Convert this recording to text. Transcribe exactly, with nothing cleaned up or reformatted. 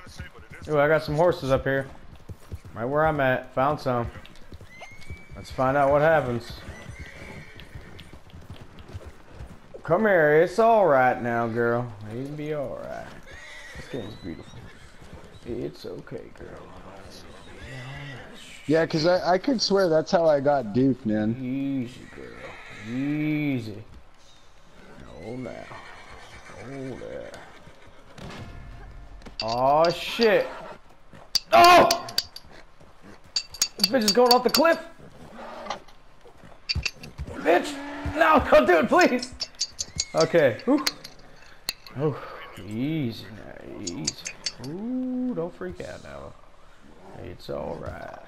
Ooh, I got some horses up here. Right where I'm at. Found some. Let's find out what happens. Come here. It's alright now, girl. It'll be alright. This game's beautiful. It's okay, girl. Yeah, because I, I could swear that's how I got Duke, man. Easy, girl. Easy. Hold now. Hold there. Oh shit. Oh! This bitch is going off the cliff. Bitch! No, don't do it, please! Okay. Ooh. Oh, easy now, easy. Ooh, don't freak out now. It's alright.